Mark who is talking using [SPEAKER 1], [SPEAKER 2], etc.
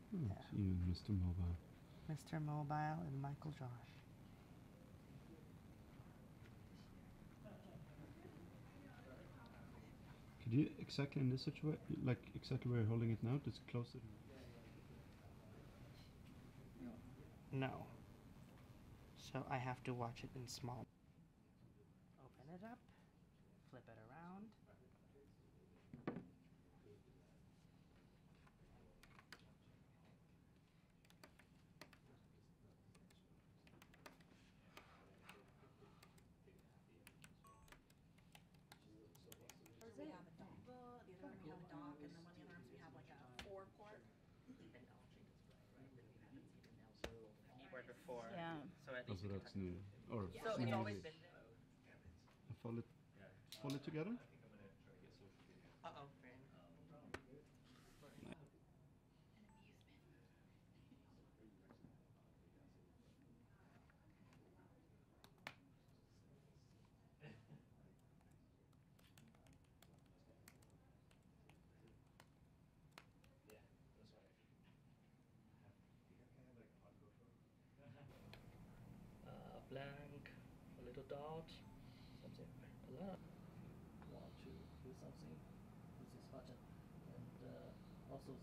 [SPEAKER 1] Oh, it's even Mr. Mobile.
[SPEAKER 2] Mr. Mobile and Michael Josh.
[SPEAKER 1] Could you exactly in this situation, like exactly where you're holding it now, just close it?
[SPEAKER 2] No. So I have to watch it in small. Open it up, flip it around.
[SPEAKER 3] We have a dongle, the other one we have a dock, and then one of the other arms we have like a 4-port.
[SPEAKER 2] Keyboard before.
[SPEAKER 4] Yeah.
[SPEAKER 2] So at
[SPEAKER 1] Oh,
[SPEAKER 2] least
[SPEAKER 1] so that's new. Or
[SPEAKER 2] so it's
[SPEAKER 1] new.
[SPEAKER 2] always been there.
[SPEAKER 1] Fold it together?
[SPEAKER 2] Uh-oh, Fran.
[SPEAKER 5] Blank, a little dot, something alert. Want to do something with this button, and also